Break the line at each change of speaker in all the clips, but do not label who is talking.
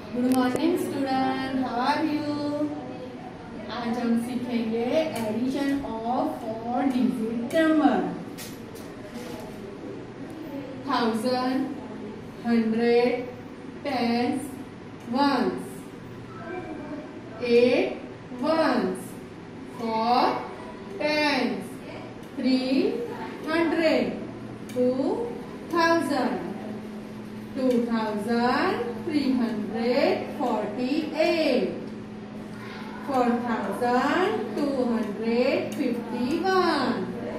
Good morning student, how are you. आज हम सीखेंगे addition of 4 digit number. 1000, 100, tens, ones, 8 ones, 4 tens, 300, 2000, 2348, 4251,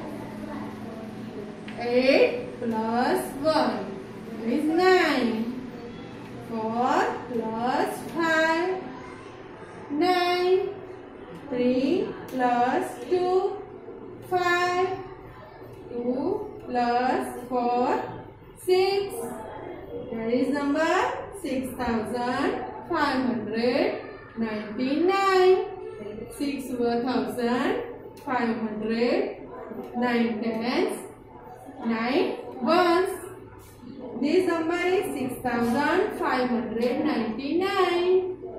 8 plus 1 is 9, 4 plus 5, 9, 3 plus 2, 5, 2 plus 4, 6. That is number 6599. 6 over 1500, 9 tens, 9 ones. This number is 6599.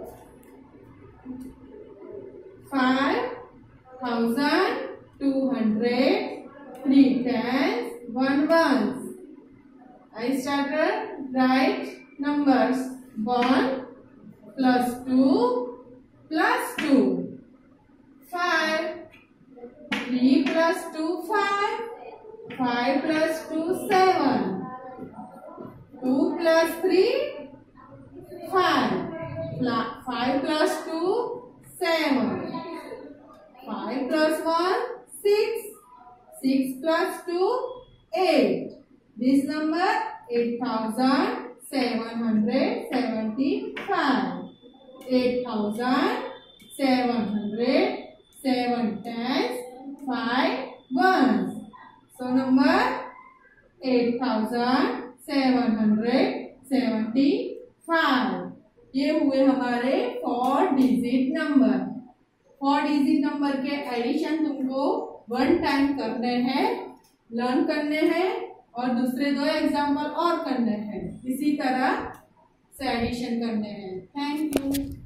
5200, 3 tens, 1 ones. I started write numbers 1 plus 2 plus 2, 5, 3 plus 2, 5, 5 plus 2, 7, 2 plus 3, 5, 5 plus 2, 7, 5 plus 1, 6, 6 plus 2, 8. This number 8775. 8707 tens, 5 ones. So number 8775. ये हुए हमारे 4 digit number. 4 digit number के addition तुमको 1 time करने हैं, learn करने हैं और दूसरे 2 एग्जाम्पल और करने हैं। इसी तरह से एडिशन करने हैं। Thank you.